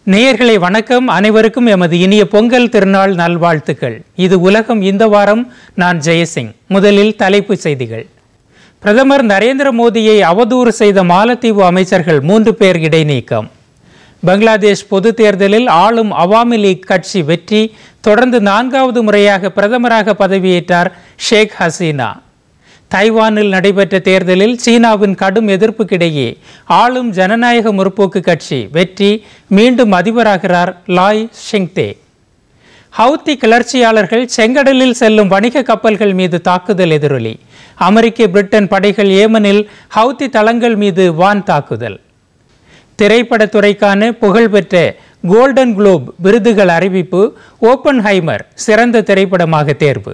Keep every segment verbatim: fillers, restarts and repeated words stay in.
நேயர்களே வணக்கம். அனைவருக்கும் எமது இனிய பொங்கல் திருநாள் நல்வாழ்த்துக்கள். இது உலகம் இந்த வாரம். நான் ஜெயசிங். முதலில் தலைப்புச் செய்திகள். பிரதமர் நரேந்திர மோடியை அவதூறு செய்த மாலத்தீவு அமைச்சர்கள் மூன்று பேர் இடைநீக்கம். பங்களாதேஷ் பொது தேர்தலில் ஆளும் அவாமி லீக் கட்சி வெற்றி. தொடர்ந்து நான்காவது முறையாக பிரதமராக பதவியேற்றார் ஷேக் ஹசீனா. தைவானில் நடைபெற்ற தேர்தலில் சீனாவின் கடும் எதிர்ப்புக்கிடையே ஆளும் ஜனநாயக முற்போக்கு கட்சி வெற்றி. மீண்டும் அதிபராகிறார் லாய் ஷிங்தே. ஹவுத்தி கிளர்ச்சியாளர்கள் செங்கடலில் செல்லும் வணிக கப்பல்கள் மீது தாக்குதல் எதிரொலி. அமெரிக்க பிரிட்டன் படைகள் ஏமனில் ஹவுத்தி தளங்கள் மீது வான் தாக்குதல். திரைப்படத்துறைக்கான புகழ்பெற்ற கோல்டன் குளோப் விருதுகள் அறிவிப்பு. ஓப்பன்ஹைமர் சிறந்த திரைப்படமாக தேர்வு.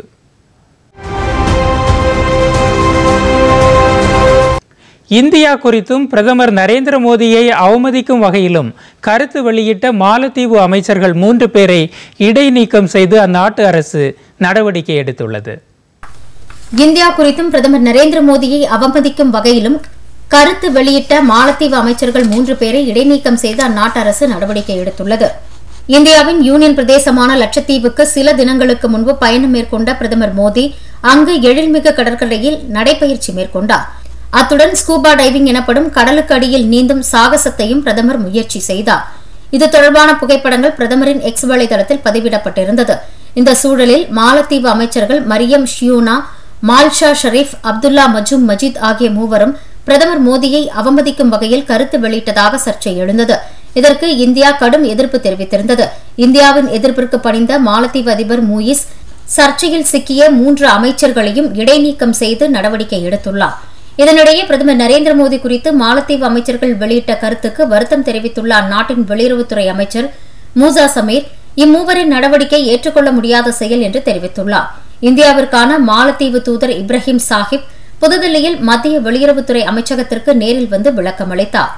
இந்தியா குறித்தும் பிரதமர் நரேந்திர மோடியை அவமதிக்கும் வகையிலும் கருத்து வெளியிட்ட மாலத்தீவு அமைச்சர்கள் மூன்று பேரை இடைநீக்கம் செய்து அந்நாட்டு அரசு நடவடிக்கை எடுத்துள்ளது. இந்தியா குறித்தும் பிரதமர் நரேந்திர மோடியை அவமதிக்கும் வகையிலும் கருத்து வெளியிட்ட மாலத்தீவு அமைச்சர்கள் மூன்று பேரை இடைநீக்கம் செய்து அந்நாட்டு அரசு நடவடிக்கை எடுத்துள்ளது. இந்தியாவின் யூனியன் பிரதேசமான லட்சத்தீவுக்கு சில தினங்களுக்கு முன்பு பயணம் மேற்கொண்ட பிரதமர் மோடி அங்கு எழில்மிகு கடற்கரையில் நடைபயிற்சி மேற்கொண்டார். அத்துடன் ஸ்கூபா டைவிங் எனப்படும் கடலுக்கு அடியில் நீந்தும் சாகசத்தையும் பிரதமர் முயற்சி செய்தார். இது தொடர்பான புகைப்படங்கள் பிரதமரின் எக்ஸ் வலைதளத்தில் பதிவிடப்பட்டிருந்தது. இந்த சூழலில் மாலத்தீவு அமைச்சர்கள் மரியம் ஷியூனா, மால்ஷா ஷரீப், அப்துல்லா மஜூம் மஜித் ஆகிய மூவரும் பிரதமர் மோடியை அவமதிக்கும் வகையில் கருத்து வெளியிட்டதாக சர்ச்சை எழுந்தது. இதற்கு இந்தியா கடும் எதிர்ப்பு தெரிவித்திருந்தது. இந்தியாவின் எதிர்ப்பிற்கு பணிந்த மாலத்தீவு அதிபர் மூயிஸ் சர்ச்சையில் சிக்கிய மூன்று அமைச்சர்களையும் இடைநீக்கம் செய்து நடவடிக்கை எடுத்துள்ளார். இதனிடையே பிரதமர் நரேந்திர மோடி குறித்து மாலத்தீவு அமைச்சர்கள் வெளியிட்ட கருத்துக்கு வருத்தம் தெரிவித்துள்ள அந்நாட்டின் வெளியுறவுத்துறை அமைச்சர் மூசா சமீர் இம்மூவரின் நடவடிக்கை ஏற்றுக்கொள்ள முடியாத செயல் என்று தெரிவித்துள்ளார். இந்தியாவிற்கான மாலத்தீவு தூதர் இப்ராஹிம் சாஹிப் புதுதில்லியில் மத்திய வெளியுறவுத்துறை அமைச்சகத்திற்கு நேரில் வந்து விளக்கம் அளித்தார்.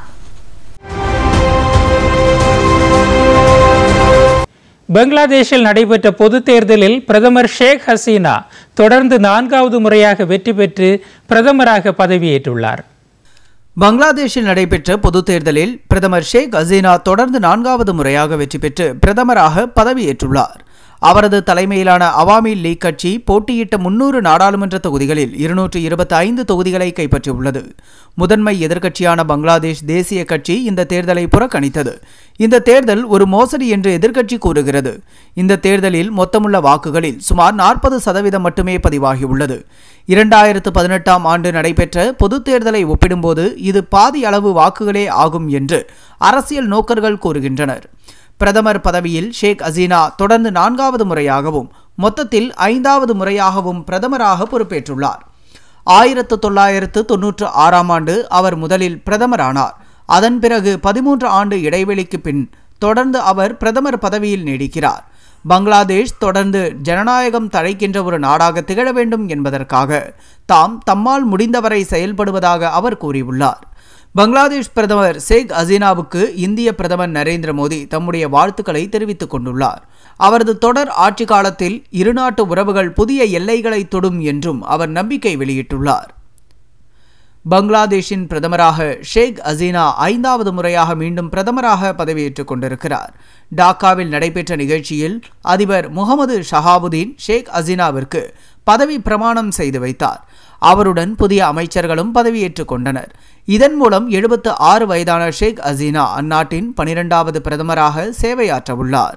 பங்களாதேஷில் நடைபெற்ற பொது தேர்தலில் பிரதமர் ஷேக் ஹசீனா தொடர்ந்து நான்காவது முறையாக வெற்றி பெற்று பிரதமராக பதவியேற்றுள்ளார். பங்களாதேஷில் நடைபெற்ற பொது தேர்தலில் பிரதமர் ஷேக் ஹசீனா தொடர்ந்து நான்காவது முறையாக வெற்றி பெற்று பிரதமராக பதவியேற்றுள்ளார். அவரது தலைமையிலான அவாமி லீக் கட்சி போட்டியிட்ட முன்னூறு நாடாளுமன்ற தொகுதிகளில் இருநூற்று இருபத்தி ஐந்து தொகுதிகளை கைப்பற்றியுள்ளது. முதன்மை எதிர்க்கட்சியான பங்களாதேஷ் தேசிய கட்சி இந்த தேர்தலை புறக்கணித்தது. இந்த தேர்தல் ஒரு மோசடி என்று எதிர்க்கட்சி கூறுகிறது. இந்த தேர்தலில் மொத்தமுள்ள வாக்குகளில் சுமார் நாற்பது சதவீதம் மட்டுமே பதிவாகியுள்ளது. இரண்டாயிரத்து பதினெட்டாம் ஆண்டு நடைபெற்ற பொது தேர்தலை ஒப்பிடும்போது இது பாதி அளவு வாக்குகளே ஆகும் என்று அரசியல் நோக்கர்கள் கூறுகின்றனர். பிரதமர் பதவியில் ஷேக் ஹசீனா தொடர்ந்து நான்காவது முறையாகவும் மொத்தத்தில் ஐந்தாவது முறையாகவும் பிரதமராக பொறுப்பேற்றுள்ளார். ஆயிரத்து தொள்ளாயிரத்து தொன்னூற்று ஆறாம் ஆண்டு அவர் முதலில் பிரதமரானார். அதன் பிறகு பதிமூன்று ஆண்டு இடைவெளிக்கு பின் தொடர்ந்து அவர் பிரதமர் பதவியில் நீடிக்கிறார். பங்களாதேஷ் தொடர்ந்து ஜனநாயகம் தழைக்கின்ற ஒரு நாடாக திகழ வேண்டும் என்பதற்காக தாம் தம்மால் முடிந்தவரை செயல்படுவதாக அவர் கூறியுள்ளார். பங்களாதேஷ் பிரதமர் ஷேக் ஹசீனாவுக்கு இந்திய பிரதமர் நரேந்திர மோடி தம்முடைய வாழ்த்துக்களை தெரிவித்துக் கொண்டுள்ளார். அவரது தொடர் ஆட்சி காலத்தில் இருநாட்டு உறவுகள் புதிய எல்லைகளை தொடும் என்றும் அவர் நம்பிக்கை வெளியிட்டுள்ளார். பங்களாதேஷின் பிரதமராக ஷேக் ஹசீனா ஐந்தாவது முறையாக மீண்டும் பிரதமராக பதவியேற்றுக் கொண்டிருக்கிறார். டாக்காவில் நடைபெற்ற நிகழ்ச்சியில் அதிபர் முகமது ஷஹாபுதீன் ஷேக் ஹசீனாவிற்கு பதவி பிரமாணம் செய்து வைத்தார். அவருடன் புதிய அமைச்சர்களும் பதவியேற்றுக் கொண்டனர். இதன் மூலம் எழுபத்து ஆறு வயதான ஷேக் ஹசீனா அந்நாட்டின் பனிரெண்டாவது பிரதமராக சேவையாற்ற உள்ளார்.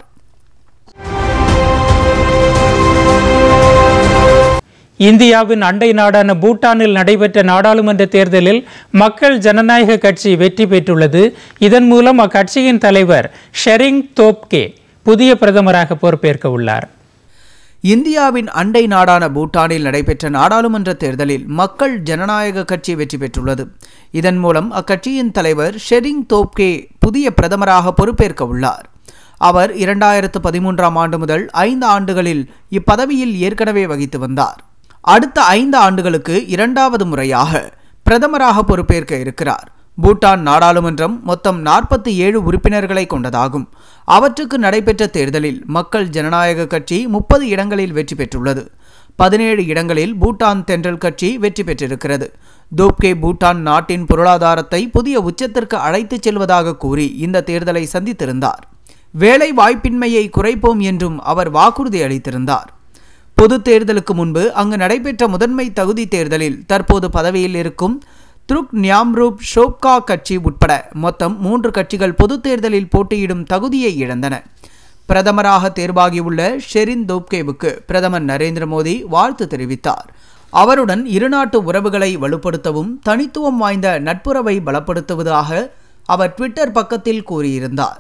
இந்தியாவின் அண்டை நாடான பூட்டானில் நடைபெற்ற நாடாளுமன்ற தேர்தலில் மக்கள் ஜனநாயக கட்சி வெற்றி பெற்றுள்ளது. இதன் மூலம் அக்கட்சியின் தலைவர் ஷெரிங் தோப்கே புதிய பிரதமராக பொறுப்பேற்க உள்ளார். இந்தியாவின் அண்டை நாடான பூட்டானில் நடைபெற்ற நாடாளுமன்ற தேர்தலில் மக்கள் ஜனநாயக கட்சி வெற்றி பெற்றுள்ளது. இதன் மூலம் அக்கட்சியின் தலைவர் ஷெரிங் தோப்கே புதிய பிரதமராக பொறுப்பேற்க உள்ளார். அவர் இரண்டாயிரத்து பதிமூன்றாம் ஆண்டு முதல் ஐந்து ஆண்டுகளில் இப்பதவியில் ஏற்கனவே வகித்து வந்தார். அடுத்த ஐந்து ஆண்டுகளுக்கு இரண்டாவது முறையாக பிரதமராக பொறுப்பேற்க இருக்கிறார். பூட்டான் நாடாளுமன்றம் மொத்தம் நாற்பத்தி ஏழு உறுப்பினர்களை கொண்டதாகும். அவற்றுக்கு நடைபெற்ற தேர்தலில் மக்கள் ஜனநாயக கட்சி முப்பது இடங்களில் வெற்றி பெற்றுள்ளது. பதினேழு இடங்களில் பூட்டான் தென்றல் கட்சி வெற்றி பெற்றிருக்கிறது. தோப்கே பூட்டான் நாட்டின் பொருளாதாரத்தை புதிய உச்சத்திற்கு அழைத்துச் செல்வதாக கூறி இந்த தேர்தலை சந்தித்திருந்தார். வேலை வாய்ப்பின்மையை குறைப்போம் என்றும் அவர் வாக்குறுதி அளித்திருந்தார். பொது தேர்தலுக்கு முன்பு அங்கு நடைபெற்ற முதன்மை தகுதி தேர்தலில் தற்போது பதவியில் இருக்கும் துருக் நியாம்ரூப் ஷோப்கா கட்சி உட்பட மொத்தம் மூன்று கட்சிகள் பொது தேர்தலில் போட்டியிடும் தகுதியை இழந்தன. பிரதமராக தேர்வாகியுள்ள ஷெரின் தோப்கேவுக்கு பிரதமர் நரேந்திர மோடி வாழ்த்து தெரிவித்தார். அவருடன் இருநாட்டு உறவுகளை வலுப்படுத்தவும் தனித்துவம் வாய்ந்த நட்புறவை பலப்படுத்துவதாக அவர் ட்விட்டர் பக்கத்தில் கூறியிருந்தார்.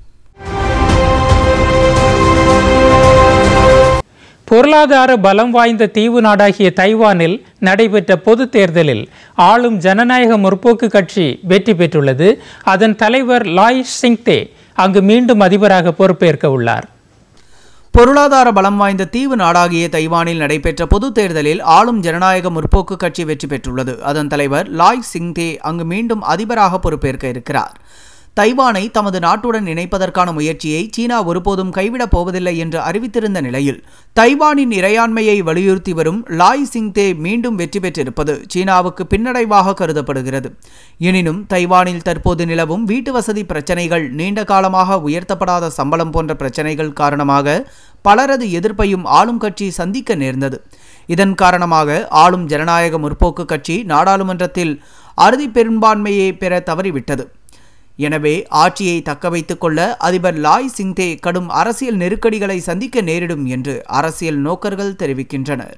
பொருளாதார பலம் வாய்ந்த தீவு நாடாகிய தைவானில் நடைபெற்ற பொது தேர்தலில் ஆளும் ஜனநாயக முற்போக்கு கட்சி வெற்றி பெற்றுள்ளது. அதன் தலைவர் லாய் சிங்தே அங்கு மீண்டும் அதிபராக பொறுப்பேற்க உள்ளார். பொருளாதார பலம் வாய்ந்த தீவு நாடாகிய தைவானில் நடைபெற்ற பொது தேர்தலில் ஆளும் ஜனநாயக முற்போக்கு கட்சி வெற்றி பெற்றுள்ளது. அதன் தலைவர் லாய் சிங்தே அங்கு மீண்டும் அதிபராக பொறுப்பேற்க இருக்கிறார். தைவானை தமது நாட்டுடன் இணைப்பதற்கான முயற்சியை சீனா ஒருபோதும் கைவிடப் போவதில்லை என்று அறிவித்திருந்த நிலையில் தைவானின் இறையாண்மையை வலியுறுத்தி வரும் லாய் சிங்தே மீண்டும் வெற்றி பெற்றிருப்பது சீனாவுக்கு பின்னடைவாக கருதப்படுகிறது. எனினும் தைவானில் தற்போது நிலவும் வீட்டு வசதி பிரச்சினைகள், நீண்ட காலமாக உயர்த்தப்படாத சம்பளம் போன்ற பிரச்சினைகள் காரணமாக பலரது எதிர்ப்பையும் ஆளும் கட்சி சந்திக்க நேர்ந்தது. இதன் காரணமாக ஆளும் ஜனநாயக முற்போக்கு கட்சி நாடாளுமன்றத்தில் அறுதி பெரும்பான்மையை பெற தவறிவிட்டது. எனவே ஆட்சியை தக்க வைத்துக் கொள்ள அதிபர் லாய் சிங்தே கடும் அரசியல் நெருக்கடிகளை சந்திக்க நேரிடும் என்று அரசியல் நோக்கர்கள் தெரிவிக்கின்றனர்.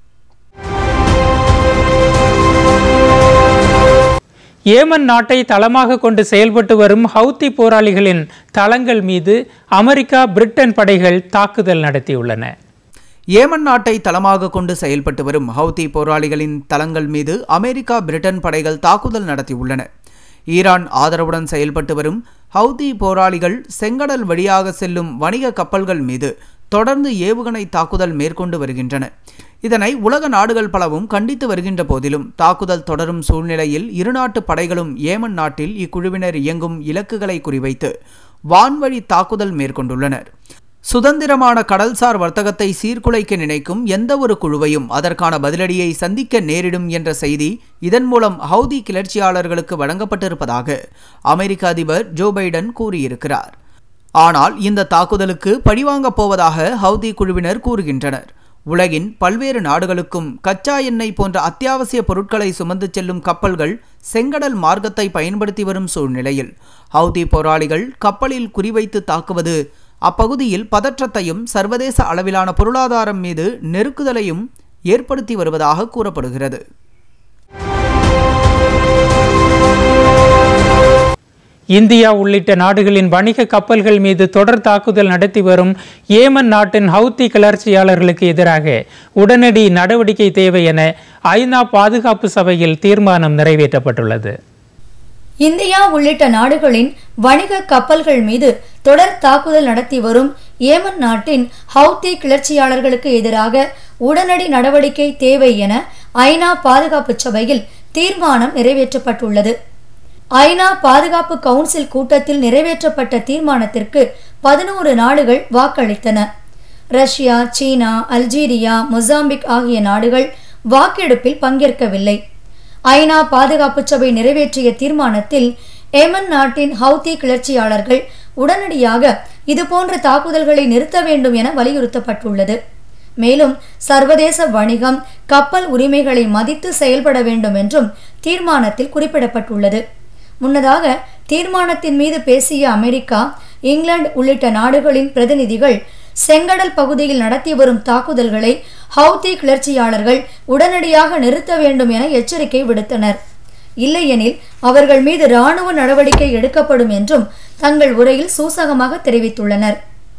ஏமன் நாட்டை தளமாக கொண்டு செயல்பட்டு வரும் ஹவுத்தி போராளிகளின் தளங்கள் மீது அமெரிக்கா, பிரிட்டன் படைகள் தாக்குதல் நடத்தியுள்ளன. ஏமன் நாட்டை தளமாக கொண்டு செயல்பட்டு வரும் ஹவுத்தி போராளிகளின் தளங்கள் மீது அமெரிக்கா, பிரிட்டன் படைகள் தாக்குதல் நடத்தியுள்ளன. ஈரான் ஆதரவுடன் செயல்பட்டு வரும் ஹவுதி போராளிகள் செங்கடல் வழியாக செல்லும் வணிக கப்பல்கள் மீது தொடர்ந்து ஏவுகணை தாக்குதல் மேற்கொண்டு வருகின்றன. இதனை உலக நாடுகள் பலவும் கண்டித்து வருகின்ற போதிலும் தாக்குதல் தொடரும் சூழ்நிலையில் இருநாட்டு படைகளும் ஏமன் நாட்டில் இக்குழுவினர் இயங்கும் இலக்குகளை குறிவைத்து வான்வழி தாக்குதல் மேற்கொண்டுள்ளனர். சுதந்திரமான கடல்சார் வர்த்தகத்தை சீர்குலைக்க நினைக்கும் எந்த ஒரு குழுவையும் அதற்கான பதிலடியை சந்திக்க நேரிடும் என்ற செய்தி இதன் மூலம் ஹவுதி கிளர்ச்சியாளர்களுக்கு வழங்கப்பட்டிருப்பதாக அமெரிக்க அதிபர் ஜோ பைடன் கூறியிருக்கிறார். ஆனால் இந்த தாக்குதலுக்கு பழிவாங்கப் போவதாக ஹவுதி குழுவினர் கூறுகின்றனர். உலகின் பல்வேறு நாடுகளுக்கும் கச்சா எண்ணெய் போன்ற அத்தியாவசிய பொருட்களை சுமந்து செல்லும் கப்பல்கள் செங்கடல் மார்க்கத்தை பயன்படுத்தி வரும் சூழ்நிலையில் ஹவுதி போராளிகள் கப்பலில் குறிவைத்து தாக்குவது அப்பகுதியில் பதற்றத்தையும் சர்வதேச அளவிலான பொருளாதாரம் மீது நெருக்குதலையும் ஏற்படுத்தி வருவதாக கூறப்படுகிறது. இந்தியா உள்ளிட்ட நாடுகளின் வணிக கப்பல்கள் மீது தொடர் தாக்குதல் நடத்தி வரும் ஏமன் நாட்டின் ஹவுத்தி கிளர்ச்சியாளர்களுக்கு எதிராக உடனடி நடவடிக்கை தேவை என ஐநா பாதுகாப்பு சபையில் தீர்மானம் நிறைவேற்றப்பட்டுள்ளது. இந்தியா உள்ளிட்ட நாடுகளின் வணிக கப்பல்கள் மீது தொடர் தாக்குதல் நடத்தி வரும் ஏமன் நாட்டின் ஹவுத்தி கிளர்ச்சியாளர்களுக்கு எதிராக உடனடி நடவடிக்கை தேவை என ஐநா பாதுகாப்பு சபையில் தீர்மானம் நிறைவேற்றப்பட்டுள்ளது. ஐநா பாதுகாப்பு கவுன்சில் கூட்டத்தில் நிறைவேற்றப்பட்ட தீர்மானத்திற்கு பதினோரு நாடுகள் வாக்களித்தன. ரஷ்யா, சீனா, அல்ஜீரியா, மொசாம்பிக் ஆகிய நாடுகள் வாக்கெடுப்பில் பங்கேற்கவில்லை. ஐநா பாதுகாப்பு சபை நிறைவேற்றிய தீர்மானத்தில் ஏமன் நாட்டின் ஹவுத்தி கிளர்ச்சியாளர்கள் உடனடியாக இதுபோன்ற தாக்குதல்களை நிறுத்த வேண்டும் என வலியுறுத்தப்பட்டுள்ளது. மேலும் சர்வதேச வணிகம், கப்பல் உரிமைகளை மதித்து செயல்பட வேண்டும் என்றும் தீர்மானத்தில் குறிப்பிடப்பட்டுள்ளது. முன்னதாக தீர்மானத்தின் மீது பேசிய அமெரிக்கா, இங்கிலாந்து உள்ளிட்ட நாடுகளின் பிரதிநிதிகள் செங்கடல் பகுதியில் நடத்தி வரும் தாக்குதல்களை ஹவுத்தி கிளர்ச்சியாளர்கள் உடனடியாக நிறுத்த வேண்டும் என எச்சரிக்கை விடுத்தனர். இல்லையெனில் அவர்கள் மீது இராணுவ நடவடிக்கை எடுக்கப்படும் என்றும் தங்கள் உரையில் சூசகமாக தெரிவித்துள்ளனர்.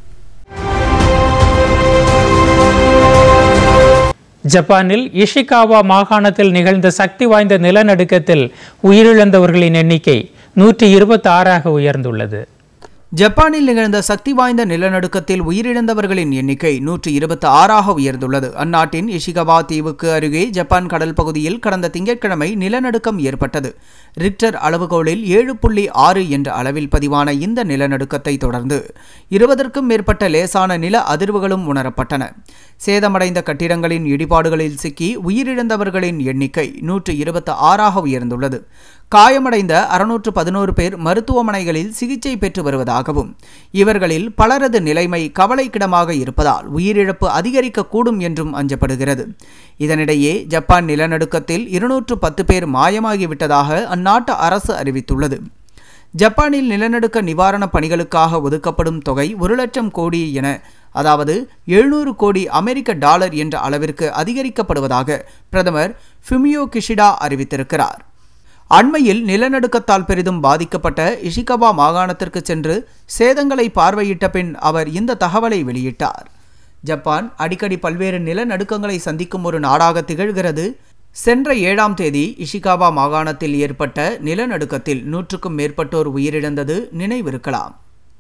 ஜப்பானில் இஷிகாவா மாகாணத்தில் நிகழ்ந்த சக்தி வாய்ந்த நிலநடுக்கத்தில் உயிரிழந்தவர்களின் எண்ணிக்கை நூற்றி இருபத்தி ஆறாக உயர்ந்துள்ளது. ஜப்பானில் நிகழ்ந்த சக்தி வாய்ந்த நிலநடுக்கத்தில் உயிரிழந்தவர்களின் எண்ணிக்கை நூற்றி இருபத்தி ஆறாக உயர்ந்துள்ளது. அந்நாட்டின் இஷிகவா தீவுக்கு அருகே ஜப்பான் கடல் பகுதியில் கடந்த திங்கட்கிழமை நிலநடுக்கம் ஏற்பட்டது. ரிக்டர் அளவுகோலில் ஏழு புள்ளி ஆறு என்ற அளவில் பதிவான இந்த நிலநடுக்கத்தை தொடர்ந்து இருபதற்கும் மேற்பட்ட லேசான நில அதிர்வுகளும் உணரப்பட்டன. சேதமடைந்த கட்டிடங்களின் இடிபாடுகளில் சிக்கி உயிரிழந்தவர்களின் எண்ணிக்கை நூற்று இருபத்தி ஆறாக உயர்ந்துள்ளது. காயமடைந்த அறுநூற்று பதினோரு பேர் மருத்துவமனைகளில் சிகிச்சை பெற்று வருவதாக இருப்பதாகவும் இவர்களில் பலரது நிலைமை கவலைக்கிடமாக இருப்பதால் உயிரிழப்பு அதிகரிக்கக்கூடும் என்றும் அஞ்சப்படுகிறது. இதனிடையே ஜப்பான் நிலநடுக்கத்தில் இருநூற்று பத்து பேர் மாயமாகிவிட்டதாக அந்நாட்டு அரசு அறிவித்துள்ளது. ஜப்பானில் நிலநடுக்க நிவாரணப் பணிகளுக்காக ஒதுக்கப்படும் தொகை ஒரு லட்சம் கோடி என அதாவது எழுநூறு கோடி அமெரிக்க டாலர் என்ற அளவிற்கு அதிகரிக்கப்படுவதாக பிரதமர் ஃபுமியோ கிஷிடா அறிவித்திருக்கிறார். அண்மையில் நிலநடுக்கத்தால் பெரிதும் பாதிக்கப்பட்ட இஷிகவா மாகாணத்திற்கு சென்று சேதங்களை பார்வையிட்ட பின் அவர் இந்த தகவலை வெளியிட்டார். ஜப்பான் அடிக்கடி பல்வேறு நிலநடுக்கங்களை சந்திக்கும் ஒரு நாடாக திகழ்கிறது. சென்ற ஏழாம் தேதி இஷிகாவா மாகாணத்தில் ஏற்பட்ட நிலநடுக்கத்தில் நூற்றுக்கும் மேற்பட்டோர் உயிரிழந்தது நினைவிருக்கலாம்.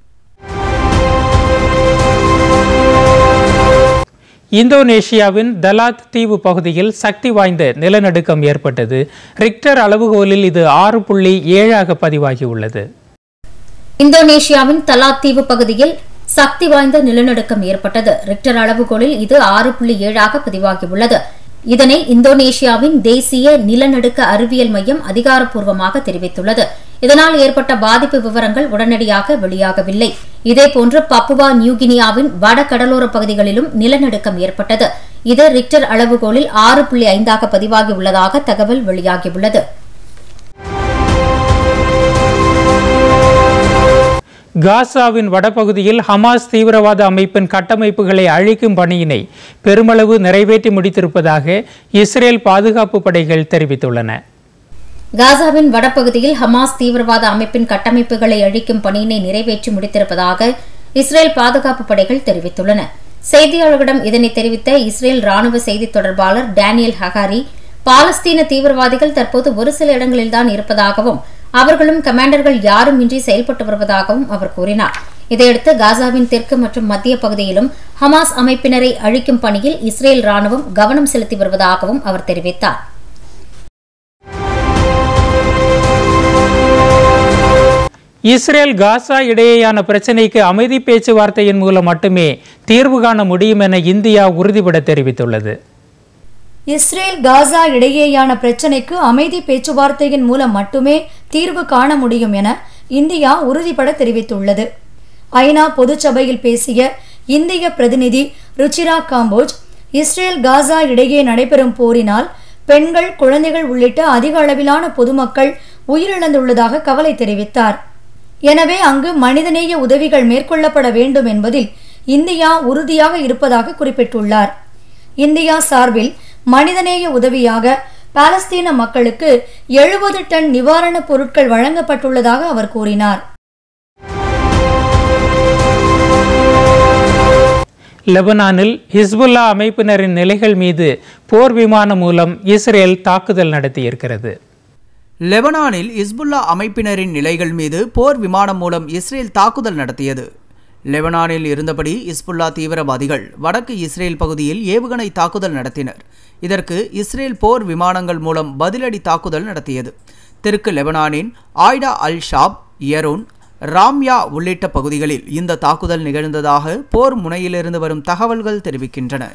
இந்தோனேஷியாவின் தலாத் தீவு பகுதியில் சக்தி வாய்ந்த நிலநடுக்கம் ஏற்பட்டது. ரிக்டர் அளவுகோலில் இது ஆறு புள்ளி ஏழாக பதிவாகியுள்ளது. இந்தோனேஷியாவின் தலாத் தீவு பகுதியில் சக்தி வாய்ந்த நிலநடுக்கம் ஏற்பட்டது. ரிக்டர் அளவுகோலில் இது ஆறு புள்ளி ஏழாக பதிவாகியுள்ளது. இதனை இந்தோனேஷியாவின் தேசிய நிலநடுக்க அறிவியல் மையம் அதிகாரப்பூர்வமாக தெரிவித்துள்ளது. இதனால் ஏற்பட்ட பாதிப்பு விவரங்கள் உடனடியாக வெளியாகவில்லை. இதேபோன்று பப்புவா நியூகினியாவின் வட கடலோர பகுதிகளிலும் நிலநடுக்கம் ஏற்பட்டது. இது ரிக்டர் அளவுகோலில் ஆறு புள்ளி ஐந்தாக பதிவாகியுள்ளதாக தகவல் வெளியாகியுள்ளது. காசாவின் வடபகுதியில் ஹமாஸ் தீவிரவாத அமைப்பின் கட்டமைப்புகளை அழிக்கும் பணியினை பெருமளவு நிறைவேற்றி முடித்திருப்பதாக இஸ்ரேல் பாதுகாப்பு படைகள் தெரிவித்துள்ளன. காசாவின் வடபகுதியில் ஹமாஸ் தீவிரவாத அமைப்பின் கட்டமைப்புகளை அழிக்கும் பணியினை நிறைவேற்றி முடித்திருப்பதாக இஸ்ரேல் பாதுகாப்பு படைகள் தெரிவித்துள்ளன. செய்தியாளர்களிடம் இதனை தெரிவித்த இஸ்ரேல் ராணுவ செய்தி தொடர்பாளர் டேனியல் ஹகாரி, பாலஸ்தீன தீவிரவாதிகள் தற்போது ஒரு சில இடங்களில்தான் இருப்பதாகவும் அவர்களும் கமாண்டர்கள் யாரும் இன்றி செயல்பட்டு வருவதாகவும் அவர் கூறினார். இதையடுத்து காசாவின் தெற்கு மற்றும் மத்திய பகுதியிலும் ஹமாஸ் அமைப்பினரை அழிக்கும் பணியில் இஸ்ரேல் ராணுவம் கவனம் செலுத்தி வருவதாகவும் அவர் தெரிவித்தார். இஸ்ரேல் காசா இடையேயான பிரச்சினைக்கு அமைதி பேச்சுவார்த்தையின் மூலம் மட்டுமே தீர்வு காண முடியும் என இந்தியா உறுதிபட தெரிவித்துள்ளது. இஸ்ரேல் காசா இடையேயான பிரச்சினைக்கு அமைதி பேச்சுவார்த்தையின் மூலம் மட்டுமே தீர்வு காண முடியும் என இந்தியா உறுதிபட தெரிவித்துள்ளது. ஐநா பொதுச்சபையில் பேசிய இந்திய பிரதிநிதி ருச்சிரா காம்போஜ், இஸ்ரேல் காசா இடையே நடைபெறும் போரினால் பெண்கள், குழந்தைகள் உள்ளிட்ட அதிக அளவிலான பொதுமக்கள் உயிரிழந்துள்ளதாக கவலை தெரிவித்தார். எனவே அங்கு மனிதநேய உதவிகள் மேற்கொள்ளப்பட வேண்டும் என்பதில் இந்தியா உறுதியாக இருப்பதாக குறிப்பிட்டுள்ளார். இந்தியா சார்பில் மனிதநேய உதவியாக பாலஸ்தீன மக்களுக்கு எழுபது டன் நிவாரணப் பொருட்கள் வழங்கப்பட்டுள்ளதாக அவர் கூறினார். லெபனானில் ஹிஸ்புல்லா அமைப்பினரின் நிலைகள் மீது போர் விமானம் மூலம் இஸ்ரேல் தாக்குதல் நடத்தியிருக்கிறது. லெபனானில் ஹிஸ்புல்லா அமைப்பினரின் நிலைகள் மீது போர் விமானம் மூலம் இஸ்ரேல் தாக்குதல் நடத்தியது. லெபனானில் இருந்தபடி ஹிஸ்புல்லா தீவிரவாதிகள் வடக்கு இஸ்ரேல் பகுதியில் ஏவுகணை தாக்குதல் நடத்தினர். இதற்கு இஸ்ரேல் போர் விமானங்கள் மூலம் பதிலடி தாக்குதல் நடத்தியது. தெற்கு லெபனானின் ஆய்டா அல் ஷாப், யரோன், ராம்யா உள்ளிட்ட பகுதிகளில் இந்த தாக்குதல் நிகழ்ந்ததாக போர் முனையிலிருந்து வரும் தகவல்கள் தெரிவிக்கின்றன.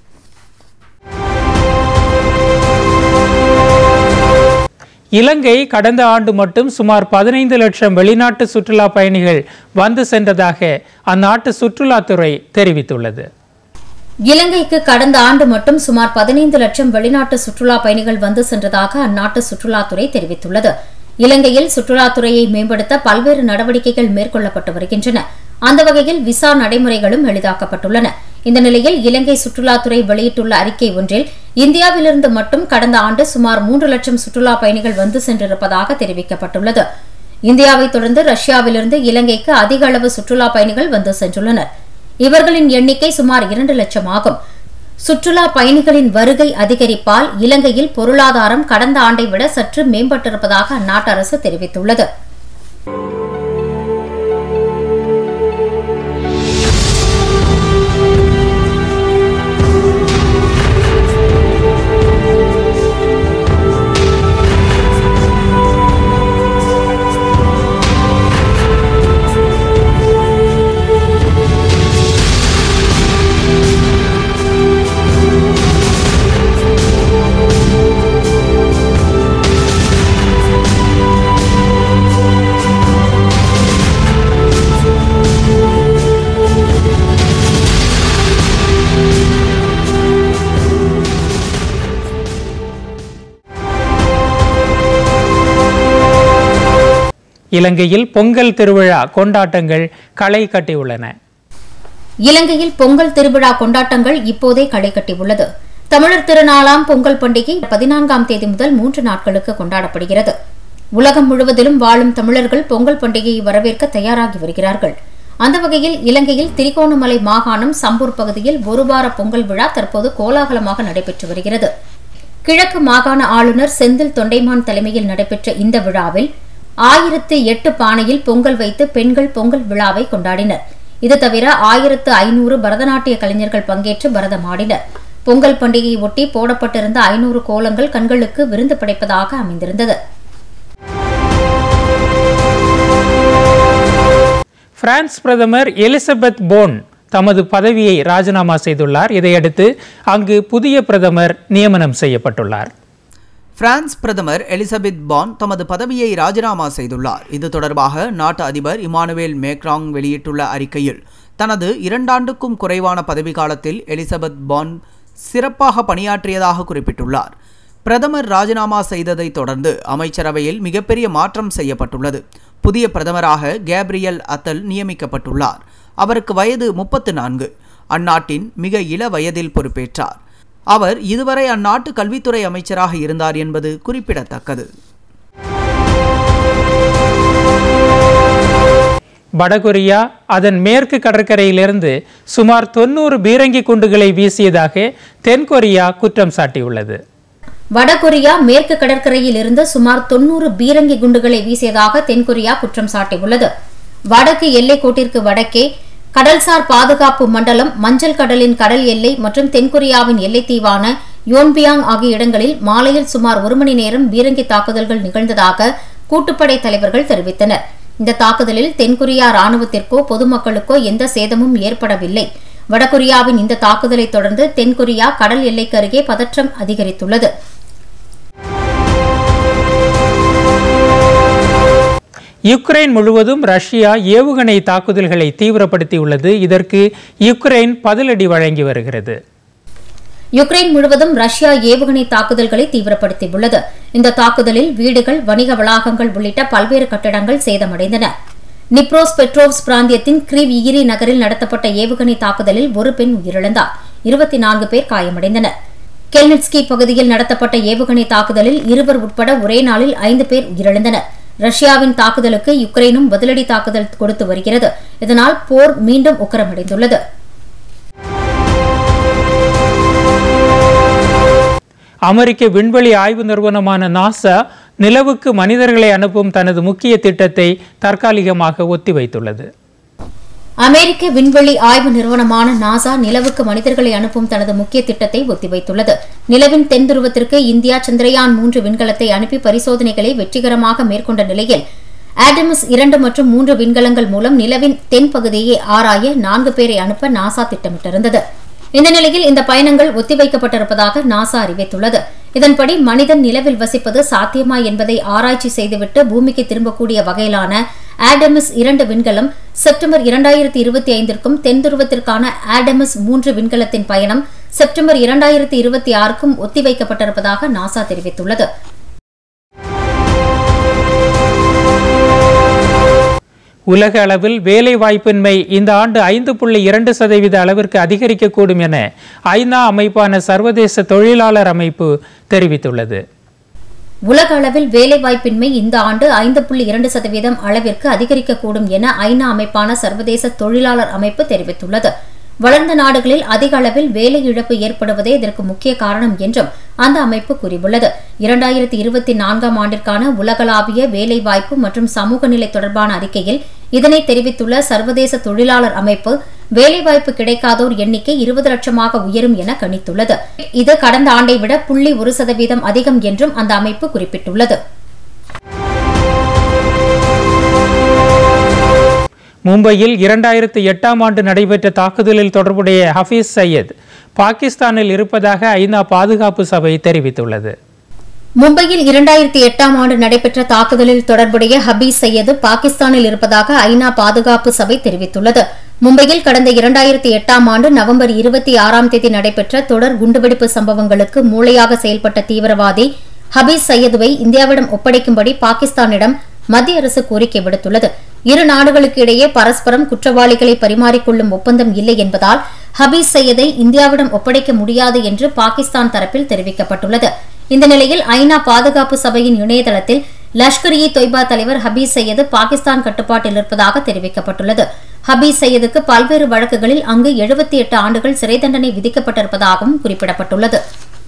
இலங்கை கடந்த ஆண்டு மட்டும் சுமார் பதினைந்து லட்சம் வெளிநாட்டு சுற்றுலா பயணிகள் வந்து சென்றதாக அந்நாட்டு சுற்றுலாத்துறை தெரிவித்துள்ளது. இலங்கைக்கு கடந்த ஆண்டு மட்டும் சுமார் பதினைந்து லட்சம் வெளிநாட்டு சுற்றுலா பயணிகள் வந்து சென்றதாக அந்நாட்டு சுற்றுலாத்துறை தெரிவித்துள்ளது. இலங்கையில் சுற்றுலாத்துறையை மேம்படுத்த பல்வேறு நடவடிக்கைகள் மேற்கொள்ளப்பட்டு வருகின்றன. அந்த வகையில் விசா நடைமுறைகளும் எளிதாக்கப்பட்டுள்ளன. இந்த நிலையில் இலங்கை சுற்றுலாத்துறை வெளியிட்டுள்ள அறிக்கை ஒன்றில் இந்தியாவிலிருந்து மட்டும் கடந்த ஆண்டு சுமார் மூன்று லட்சம் சுற்றுலா பயணிகள் வந்து சென்றிருப்பதாக தெரிவிக்கப்பட்டுள்ளது. இந்தியாவை தொடர்ந்து ரஷ்யாவிலிருந்து இலங்கைக்கு அதிக அளவு சுற்றுலா பயணிகள் வந்து சென்றுள்ளனர். இவர்களின் எண்ணிக்கை சுமார் இரண்டு லட்சம் ஆகும். சுற்றுலா பயணிகளின் வருகை அதிகரிப்பால் இலங்கையில் பொருளாதாரம் கடந்த ஆண்டை விட சற்று மேம்பட்டிருப்பதாக அந்நாட்டு அரசு தெரிவித்துள்ளது. இலங்கையில் பொங்கல் திருவிழா கொண்டாட்டங்கள் களை கட்டியுள்ளன. இலங்கையில் பொங்கல் திருவிழா கொண்டாட்டங்கள் இப்போதே களை கட்டியுள்ளது. தமிழர் திருநாளாம் பொங்கல் பண்டிகை பதினான்காம் தேதி முதல் மூன்று நாட்களுக்கு கொண்டாடப்படுகிறது. உலகம் முழுவதிலும் வாழும் தமிழர்கள் பொங்கல் பண்டிகையை வரவேற்க தயாராகி வருகிறார்கள். அந்த வகையில் இலங்கையில் திரிகோணமலை மாகாணம் சம்பூர் பகுதியில் ஒருவார பொங்கல் விழா தற்போது கோலாகலமாக நடைபெற்று வருகிறது. கிழக்கு மாகாண ஆளுநர் செந்தில் தொண்டைமான் தலைமையில் நடைபெற்ற இந்த விழாவில் ஆயிரத்து எட்டு பானையில் பொங்கல் வைத்து பெண்கள் பொங்கல் விழாவை கொண்டாடினர். இது தவிர ஆயிரத்து ஐநூறு பரதநாட்டிய கலைஞர்கள் பங்கேற்று பரதமாடினர். பொங்கல் பண்டிகையை ஒட்டி போடப்பட்டிருந்த ஐநூறு கோலங்கள் கண்களுக்கு விருந்து படைப்பதாக அமைந்திருந்தது. பிரான்ஸ் பிரதமர் எலிசபெத் போன் தமது பதவியை ராஜினாமா செய்துள்ளார். இதையடுத்து அங்கு புதிய பிரதமர் நியமனம் செய்யப்பட்டுள்ளார். பிரான்ஸ் பிரதமர் எலிசபெத் பான் தமது பதவியை ராஜினாமா செய்துள்ளார். இது தொடர்பாக நாட்டு அதிபர் இமானுவேல் மேக்ராங் வெளியிட்டுள்ள அறிக்கையில் தனது இரண்டாண்டுக்கும் குறைவான பதவிக்காலத்தில் எலிசபெத் பான் சிறப்பாக பணியாற்றியதாக குறிப்பிட்டுள்ளார். பிரதமர் ராஜினாமா செய்ததை தொடர்ந்து அமைச்சரவையில் மிகப்பெரிய மாற்றம் செய்யப்பட்டுள்ளது. புதிய பிரதமராக கேப்ரியல் அத்தல் நியமிக்கப்பட்டுள்ளார். அவருக்கு வயது முப்பத்து நான்கு. அந்நாட்டின் மிக இள வயதில் பொறுப்பேற்றார். அவர் இதுவரை அந்நாட்டு கல்வித்துறை அமைச்சராக இருந்தார் என்பது குறிப்பிடத்தக்கது. வடகொரியா அதன் மேற்கு கடற்கரையிலிருந்து சுமார் தொன்னூறு பீரங்கி குண்டுகளை வீசியதாக தென்கொரியா குற்றம் சாட்டியுள்ளது. வடகொரியா மேற்கு கடற்கரையில் இருந்து சுமார் தொன்னூறு பீரங்கி குண்டுகளை வீசியதாக தென்கொரியா குற்றம் சாட்டியுள்ளது. வடக்கு எல்லைக்கோட்டிற்கு வடக்கே கடல்சார் பாதுகாப்பு மண்டலம், மஞ்சள் கடலின் கடல் எல்லை மற்றும் தென்கொரியாவின் எல்லைத்தீவான யோன்பியாங் ஆகிய இடங்களில் மாலையில் சுமார் ஒரு மணி நேரம் பீரங்கி தாக்குதல்கள் நிகழ்ந்ததாக கூட்டுப்படை தலைவர்கள் தெரிவித்தனர். இந்த தாக்குதலில் தென்கொரியா ராணுவத்திற்கோ பொதுமக்களுக்கோ எந்த சேதமும் ஏற்படவில்லை. வடகொரியாவின் இந்த தாக்குதலை தொடர்ந்து தென்கொரியா கடல் எல்லைக்கு அருகே பதற்றம் அதிகரித்துள்ளது. யுக்ரைன் முழுவதும் ரஷ்யா ஏவுகணை தாக்குதல்களை தீவிரப்படுத்தியுள்ளது. இதற்கு யுக்ரைன் பதிலடி வழங்கி வருகிறது. யுக்ரைன் முழுவதும் ரஷ்யா ஏவுகணை தாக்குதல்களை தீவிரப்படுத்தியுள்ளது. இந்த தாக்குதலில் வீடுகள், வணிக வளாகங்கள் உள்ளிட்ட பல்வேறு கட்டடங்கள் சேதமடைந்தன. நிப்ரோஸ் பெட்ரோவ்ஸ் பிராந்தியத்தின் கிரிவ் ஈரி நகரில் நடத்தப்பட்ட ஏவுகணை தாக்குதலில் ஒரு பெண் உயிரிழந்தார். இருபத்தி நான்கு பேர் காயமடைந்தனர். கெல்னிட்ஸ்கி பகுதியில் நடத்தப்பட்ட ஏவுகணை தாக்குதலில் இருவர் உட்பட ஒரே நாளில் ஐந்து பேர் உயிரிழந்தனர். ரஷ்யாவின் தாக்குதலுக்கு யுக்ரைனும் பதிலடி தாக்குதல் கொடுத்து வருகிறது. இதனால் போர் மீண்டும் உக்கிரமடைந்துள்ளது. அமெரிக்க விண்வெளி ஆய்வு நிறுவனமான நாசா நிலவுக்கு மனிதர்களை அனுப்பும் தனது முக்கிய திட்டத்தை தற்காலிகமாக ஒத்திவைத்துள்ளது. அமெரிக்க விண்வெளி ஆய்வு நிறுவனமான நாசா நிலவுக்கு மனிதர்களை அனுப்பும் தனது முக்கிய திட்டத்தை ஒத்திவைத்துள்ளது. நிலவின் தென் துருவத்திற்கு இந்தியா சந்திரயான் மூன்று விண்கலத்தை அனுப்பி பரிசோதனைகளை வெற்றிகரமாக மேற்கொண்ட நிலையில் ஆடமிஸ் இரண்டு மற்றும் மூன்று விண்கலங்கள் மூலம் நிலவின் தென் பகுதியை ஆராய நான்கு பேரை அனுப்ப நாசா திட்டமிட்டிருந்தது. இந்த நிலையில் இந்த பயணங்கள் ஒத்திவைக்கப்பட்டிருப்பதாக நாசா அறிவித்துள்ளது. இதன்படி மனிதன் நிலவில் வசிப்பது சாத்தியமா என்பதை ஆராய்ச்சி செய்துவிட்டு பூமிக்கு திரும்பக்கூடிய வகையிலான ஆடமிஸ் இரண்டு விண்கலம் செப்டம்பர் இரண்டாயிரத்தி இருபத்தி ஐந்திற்கும் தென் துருவத்திற்கான ஆடமிஸ் மூன்று விண்கலத்தின் பயணம் செப்டம்பர் இரண்டாயிரத்தி இருபத்தி ஆறுக்கும் ஒத்திவைக்கப்பட்டிருப்பதாக நாசா தெரிவித்துள்ளது. உலக அளவில் வேலை வாய்ப்பின்மை இந்த ஆண்டு ஐந்து புள்ளி இரண்டு சதவீத அளவிற்கு அதிகரிக்கக்கூடும் என ஐநா அமைப்பான சர்வதேச தொழிலாளர் அமைப்பு தெரிவித்துள்ளது. உலக அளவில் வேலைவாய்ப்பின்மை இந்த ஆண்டு ஐந்து புள்ளி இரண்டு சதவீதம் அளவிற்கு அதிகரிக்கக்கூடும் என ஐநா அமைப்பான சர்வதேச தொழிலாளர் அமைப்பு தெரிவித்துள்ளது. வளர்ந்த நாடுகளில் அதிக அளவில் வேலை இழப்பு ஏற்படுவதே இதற்கு முக்கிய காரணம் என்றும் அந்த அமைப்பு கூறியுள்ளது. இரண்டாயிரத்தி இருபத்தி நான்காம் ஆண்டிற்கான உலகளாவிய வேலைவாய்ப்பு மற்றும் சமூக நிலை தொடர்பான அறிக்கையில் இதனை தெரிவித்துள்ள சர்வதேச தொழிலாளர் அமைப்பு வேலைவாய்ப்பு கிடைக்காதோர் எண்ணிக்கை இருபது லட்சமாக உயரும் என கணித்துள்ளது. இது கடந்த ஆண்டை விட புள்ளி ஒரு சதவீதம் அதிகம் என்றும் அந்த அமைப்பு குறிப்பிட்டுள்ளது. மும்பையில் இரண்டாயிரத்தி எட்டாம் ஆண்டு நடைபெற்ற தாக்குதலில் தொடர்புடைய ஹபீஸ் சையத் பாகிஸ்தானில் இருப்பதாக ஐநா பாதுகாப்பு சபை தெரிவித்துள்ளது. மும்பையில் இரண்டாயிரத்தி எட்டாம் ஆண்டு நடைபெற்ற தாக்குதலில் தொடர்புடைய ஹபீஸ் சையது பாகிஸ்தானில் இருப்பதாக ஐநா பாதுகாப்பு சபை தெரிவித்துள்ளது. மும்பையில் கடந்த இரண்டாயிரத்தி எட்டாம் ஆண்டு நவம்பர் இருபத்தி ஆறாம் தேதி நடைபெற்ற தொடர் குண்டுவெடிப்பு சம்பவங்களுக்கு மூளையாக செயல்பட்ட தீவிரவாதி ஹபீஸ் சையதுவை இந்தியாவிடம் ஒப்படைக்கும்படி பாகிஸ்தானிடம் மத்திய அரசு கோரிக்கை விடுத்துள்ளது. இரு நாடுகளுக்கு இடையே பரஸ்பரம் குற்றவாளிகளை பரிமாறிக்கொள்ளும் ஒப்பந்தம் இல்லை என்பதால் ஹபீஸ் சையதை இந்தியாவிடம் ஒப்படைக்க முடியாது என்று பாகிஸ்தான் தரப்பில் தெரிவிக்கப்பட்டுள்ளது. இந்த நிலையில் ஐநா பாதுகாப்பு சபையின் இணையதளத்தில் லஷ்கர் இ தொய்பா தலைவர் ஹபீஸ் சையது பாகிஸ்தான் கட்டுப்பாட்டில் இருப்பதாக தெரிவிக்கப்பட்டுள்ளது. ஹபீஸ் சையதுக்கு பல்வேறு வழக்குகளில் அங்கு எழுபத்தி எட்டு ஆண்டுகள் சிறை தண்டனை விதிக்கப்பட்டிருப்பதாகவும் குறிப்பிடப்பட்டுள்ளது.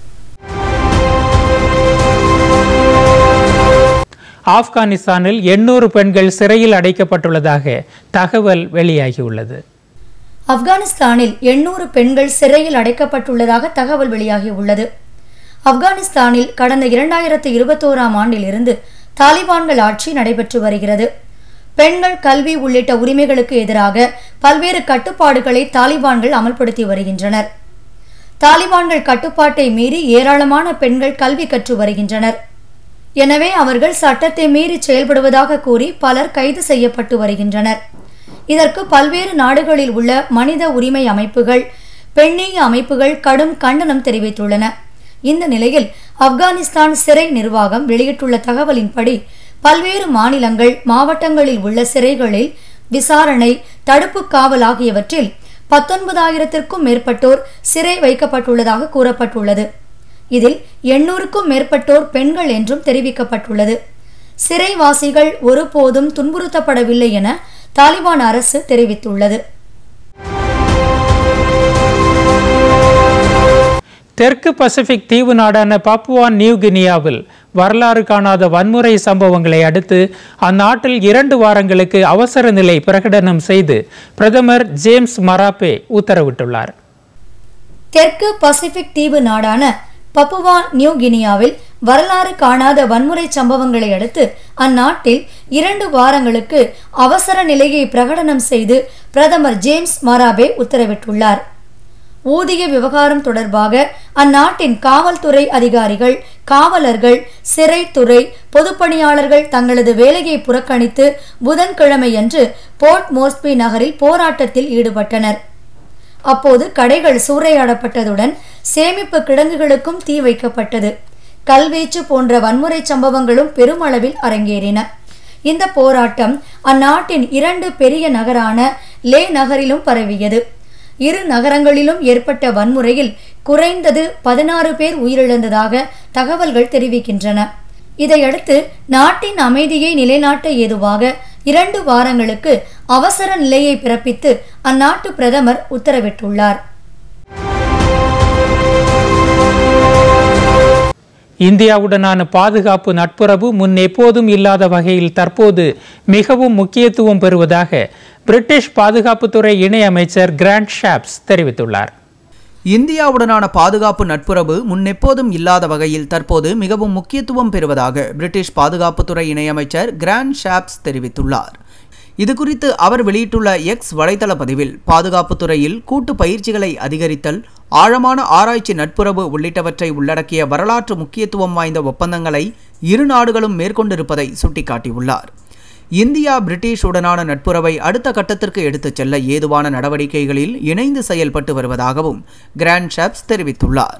ஆப்கானிஸ்தானில் எண்ணூறு பெண்கள் சிறையில் அடைக்கப்பட்டுள்ளதாக தகவல் வெளியாகியுள்ளது. ஆப்கானிஸ்தானில் எண்ணூறு பெண்கள் சிறையில் அடைக்கப்பட்டுள்ளதாக தகவல் வெளியாகியுள்ளது. ஆப்கானிஸ்தானில் கடந்த இரண்டாயிரத்தி இருபத்தோராம் ஆண்டிலிருந்து தாலிபான்கள் ஆட்சி நடைபெற்று வருகிறது. பெண்கள் கல்வி உள்ளிட்ட உரிமைகளுக்கு எதிராக பல்வேறு கட்டுப்பாடுகளை தாலிபான்கள் அமல்படுத்தி வருகின்றனர். தாலிபான்கள் கட்டுப்பாட்டை மீறி ஏராளமான பெண்கள் கல்வி கற்று வருகின்றனர். எனவே அவர்கள் சட்டத்தை மீறி செயல்படுவதாக கூறி பலர் கைது செய்யப்பட்டு வருகின்றனர். இதற்கு பல்வேறு நாடுகளில் உள்ள மனித உரிமை அமைப்புகள், பெண்ணிய அமைப்புகள் கடும் கண்டனம் தெரிவித்துள்ளன. இந்த நிலையில் ஆப்கானிஸ்தான் சிறை நிர்வாகம் வெளியிட்டுள்ள தகவலின்படி பல்வேறு மாநிலங்கள், மாவட்டங்களில் உள்ள சிறைகளில் விசாரணை, தடுப்பு காவல் ஆகியவற்றில் பத்தொன்பதாயிரத்திற்கும் மேற்பட்டோர் சிறை வைக்கப்பட்டுள்ளதாக கூறப்பட்டுள்ளது. இதில் எண்ணூறுக்கும் மேற்பட்டோர் பெண்கள் என்றும் தெரிவிக்கப்பட்டுள்ளது. சிறைவாசிகள் ஒருபோதும் துன்புறுத்தப்படவில்லை என தாலிபான் அரசு தெரிவித்துள்ளது. தெற்கு பசிபிக் தீவு நாடான பாப்புவா நியூ கினியாவில் வரலாறு காணாத வன்முறை சம்பவங்களை அடுத்து அந்நாட்டில் இரண்டு வாரங்களுக்கு அவசர நிலை பிரகடனம் செய்து பிரதமர் ஜேம்ஸ் மராப்பே உத்தரவிட்டுள்ளார். தெற்கு பசிபிக் தீவு நாடான பப்புவா நியூ கினியாவில் வரலாறு காணாத வன்முறை சம்பவங்களை அடுத்து அந்நாட்டில் இரண்டு வாரங்களுக்கு அவசர நிலையை பிரகடனம் செய்து பிரதமர் ஜேம்ஸ் மராப்பே உத்தரவிட்டுள்ளார். ஊதிய விவகாரம் தொடர்பாக அந்நாட்டின் காவல்துறை அதிகாரிகள், காவலர்கள், சிறைத்துறை, பொதுப்பணியாளர்கள் தங்களது வேலையை புறக்கணித்து புதன்கிழமையன்று போர்ட் மோர்ஸ்பி நகரில் போராட்டத்தில் ஈடுபட்டனர். அப்போது கடைகள் சூறையாடப்பட்டதுடன் சேமிப்பு கிடங்குகளுக்கும் தீ வைக்கப்பட்டது. கல்வீச்சு போன்ற வன்முறை சம்பவங்களும் பெருமளவில் அரங்கேறின. இந்த போராட்டம் அந்நாட்டின் இரண்டு பெரிய நகரான லே நகரிலும் பரவியது. இரு நகரங்களிலும் ஏற்பட்ட வன்முறையில் குறைந்தது பதினாறு பேர் உயிரிழந்ததாக தகவல்கள் தெரிவிக்கின்றன. இதையடுத்து நாட்டின் அமைதியை நிலைநாட்ட ஏதுவாக இரண்டு வாரங்களுக்கு அவசர நிலையை பிறப்பித்து அந்நாட்டு பிரதமர் உத்தரவிட்டுள்ளார். இந்தியாவுடனான பாதுகாப்பு நட்புறவு முன் எப்போதும் இல்லாத வகையில் தற்போது மிகவும் முக்கியத்துவம் பெறுவதாக பிரிட்டிஷ் பாதுகாப்புத்துறை இணை அமைச்சர் கிராண்ட் ஷாப்ஸ் தெரிவித்துள்ளார். இந்தியாவுடனான பாதுகாப்பு நட்புறவு முன்னெப்போதும் இல்லாத வகையில் தற்போது மிகவும் முக்கியத்துவம் பெறுவதாக பிரிட்டிஷ் பாதுகாப்புத்துறை இணையமைச்சர் கிராண்ட் ஷாப்ஸ் தெரிவித்துள்ளார். இதுகுறித்து அவர் வெளியிட்டுள்ள எக்ஸ் வலைதள பதிவில் பாதுகாப்புத் துறையில் கூட்டு பயிற்சிகளை அதிகரித்தல், ஆழமான ஆராய்ச்சி, நட்புறவு உள்ளிட்டவற்றை உள்ளடக்கிய வரலாற்று முக்கியத்துவம் வாய்ந்த ஒப்பந்தங்களை இரு நாடுகளும் மேற்கொண்டிருப்பதை சுட்டிக்காட்டியுள்ளார். இந்தியா பிரிட்டிஷுடனான நட்புறவை அடுத்த கட்டத்திற்கு எடுத்துச் செல்ல ஏதுவான நடவடிக்கைகளில் இணைந்து செயல்பட்டு வருவதாகவும் கிராண்ட் ஷாப்ஸ் தெரிவித்துள்ளார்.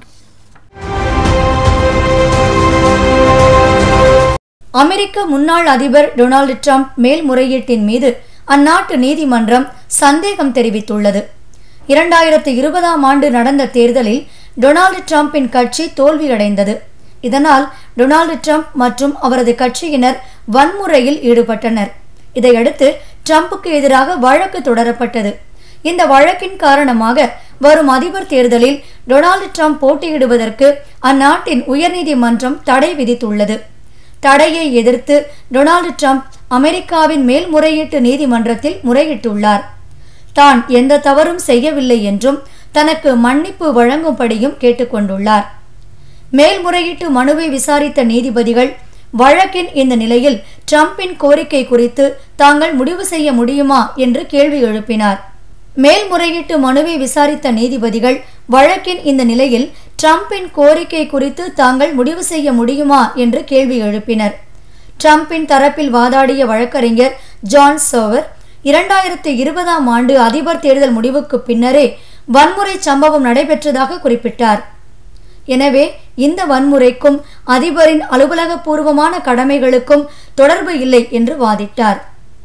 அமெரிக்க முன்னாள் அதிபர் டொனால்டு டிரம்ப் மேல்முறையீட்டின் மீது அந்நாட்டு நீதிமன்றம் சந்தேகம் தெரிவித்துள்ளது. இரண்டாயிரத்தி இருபதாம் ஆண்டு நடந்த தேர்தலில் டொனால்டு டிரம்பின் கட்சி தோல்வியடைந்தது. இதனால் டொனால்டு டிரம்ப் மற்றும் அவரது கட்சியினர் வன்முறையில் ஈடுபட்டனர். இதையடுத்து டிரம்புக்கு எதிராக வழக்கு தொடரப்பட்டது. இந்த வழக்கின் காரணமாக வரும் அதிபர் தேர்தலில் டொனால்டு டிரம்ப் போட்டியிடுவதற்கு அந்நாட்டின் உயர்நீதிமன்றம் தடை விதித்துள்ளது. தடையை எதிர்த்து டொனால்டு டிரம்ப் அமெரிக்காவின் மேல்முறையீட்டு நீதிமன்றத்தில் முறையிட்டுள்ளார். தான் எந்த தவறும் செய்யவில்லை என்றும் தனக்கு மன்னிப்பு வழங்கும்படியும் கேட்டுக்கொண்டுள்ளார். மேல்முறையீட்டு மனுவை விசாரித்த நீதிபதிகள் வழக்கின் இந்த நிலையில் டிரம்பின் கோரிக்கை குறித்து தாங்கள் முடிவு செய்ய முடியுமா என்று கேள்வி எழுப்பினார். மேல்முறையீட்டு மனுவை விசாரித்த நீதிபதிகள் வழக்கின் இந்த நிலையில் டிரம்பின் கோரிக்கை குறித்து தாங்கள் முடிவு செய்ய முடியுமா என்று கேள்வி எழுப்பினர். டிரம்பின் தரப்பில் வாதாடிய வழக்கறிஞர் ஜான் சோவர் இரண்டாயிரத்தி இருபதாம் ஆண்டு அதிபர் தேர்தல் முடிவுக்கு பின்னரே வன்முறை சம்பவம் நடைபெற்றதாக குறிப்பிட்டார். எனவே இந்த வன்முறைக்கும் அதிபரின் அலுவலகபூர்வமான கடமைகளுக்கும் தொடர்பு இல்லை என்று வாதிட்டார்.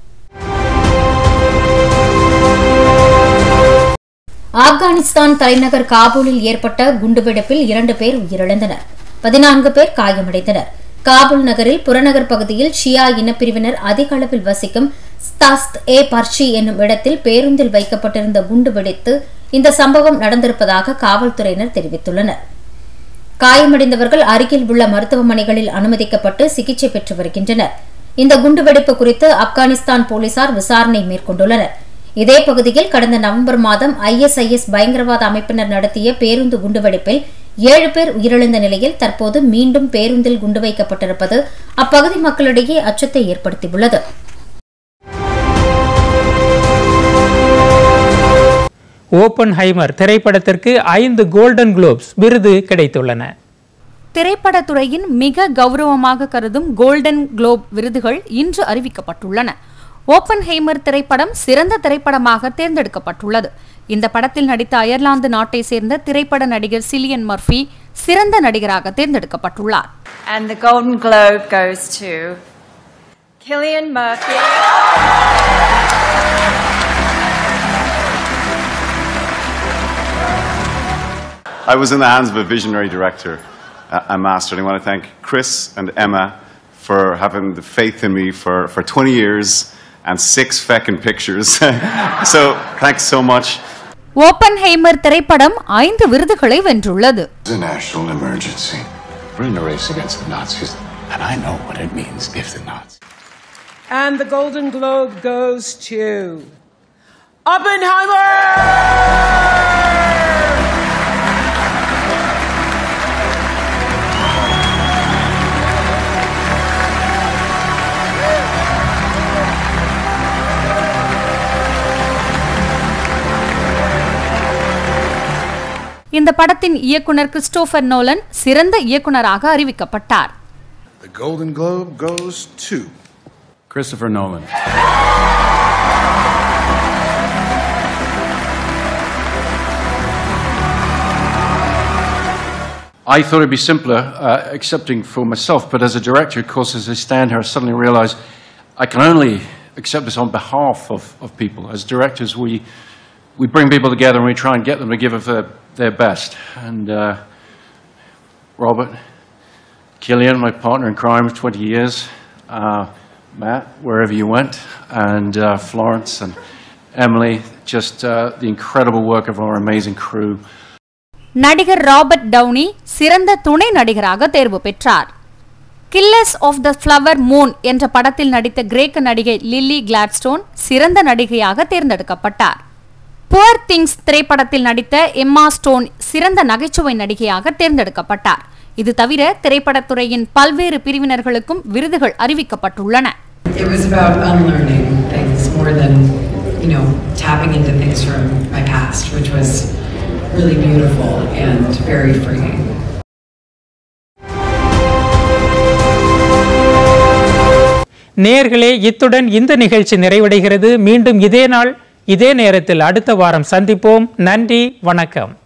ஆப்கானிஸ்தான் தலைநகர் காபூலில் ஏற்பட்ட குண்டுவெடிப்பில் இரண்டு பேர் உயிரிழந்தனர், பதினான்கு பேர் காயமடைந்தனர். காபூல் நகரில் புறநகர் பகுதியில் ஷியா இனப்பிரிவினர் அதிக அளவில் வசிக்கும் ஸ்தாஸ்த் ஏ பர்ஷி என்னும் இடத்தில் பேருந்தில் வைக்கப்பட்டிருந்த குண்டு வெடித்து இந்த சம்பவம் நடந்திருப்பதாக காவல்துறையினர் தெரிவித்துள்ளனர். காயமடைந்தவர்கள் அருகில் உள்ள மருத்துவமனைகளில் அனுமதிக்கப்பட்டு சிகிச்சை பெற்று வருகின்றனர். இந்த குண்டுவெடிப்பு குறித்து ஆப்கானிஸ்தான் போலீசார் விசாரணை மேற்கொண்டுள்ளனர். இதே பகுதியில் கடந்த நவம்பர் மாதம் ஐ எஸ் ஐ எஸ் பயங்கரவாத அமைப்பினர் நடத்திய பேருந்து குண்டுவெடிப்பில் ஏழு பேர் உயிரிழந்த நிலையில் தற்போது மீண்டும் பேருந்தில் குண்டு வைக்கப்பட்டிருப்பது அப்பகுதி மக்களிடையே அச்சத்தை ஏற்படுத்தியுள்ளது. ஓப்பன்ஹைமர் திரைப்படத்திற்கு ஐந்து கோல்டன் குளோப்ஸ் விருது கிடைத்துள்ளன. திரைப்படத்துறையின் மிக கௌரவமாக கருதும் கோல்டன் குளோப் விருதுகள் இன்று அறிவிக்கப்பட்டுள்ளன. ஓப்பன்ஹைமர் திரைப்படம் சிறந்த திரைப்படமாக தேர்ந்தெடுக்கப்பட்டுள்ளது. இந்த படத்தில் நடித்த அயர்லாந்து நாட்டை சேர்ந்த திரைப்பட நடிகர் சிலியன் மர்ஃபி சிறந்த நடிகராக தேர்ந்தெடுக்கப்பட்டுள்ளார். And the Golden Globe goes to Cillian Murphy. I was in the hands of a visionary director, a master, and I want to thank Chris and Emma for having the faith in me for, for twenty years and six feckin' pictures. So, thanks so much. Oppenheimer திரைப்படம் ஐந்து விருதுகளை வென்றுள்ளது. It's a national emergency. We're in a race against the Nazis, and I know what it means if the Nazis. And the Golden Globe goes to Oppenheimer! இந்த படத்தின் இயக்குனர் Christopher Nolan சிறந்த இயக்குனராக அறிவிக்கப்பட்டார். The Golden Globe goes to Christopher Nolan. I thought it'd be simpler uh, accepting for myself, but as a director, of course, as I stand here, I suddenly realize I can only accept this on behalf of, of people. As directors, we we bring people together and we try and get them to give of their, their best. And uh, Robert, Cillian, my partner in crime for twenty years, uh, Matt, wherever you went, and uh, Florence and Emily, just uh, the incredible work of our amazing crew. நடிகர் Robert Downey சிறந்த துணை நடிகராக தேர்வு பெற்றார். Killers of the Flower Moon என்ற படத்தில் நடித்த கிரேக்க நடிகை லில்லி கிளாட்ஸ்டோன் சிறந்த நடிகையாக தேர்ந்தெடுக்கப்பட்டார். புவர் திங்ஸ் திரைப்படத்தில் நடித்த எம்மா ஸ்டோன் சிறந்த நகைச்சுவை நடிகையாக தேர்ந்தெடுக்கப்பட்டார். இது தவிர திரைப்படத்துறையின் பல்வேறு பிரிவினர்களுக்கும் விருதுகள் அறிவிக்கப்பட்டுள்ளன. It was about unlearning things more than, you know, tapping into things from my past, which was really beautiful and very freeing. நேயர்களே, இத்துடன் இந்த நிகழ்ச்சி நிறைவடைகிறது. மீண்டும் இதே நாள் இதே நேரத்தில் அடுத்த வாரம் சந்திப்போம். நன்றி, வணக்கம்.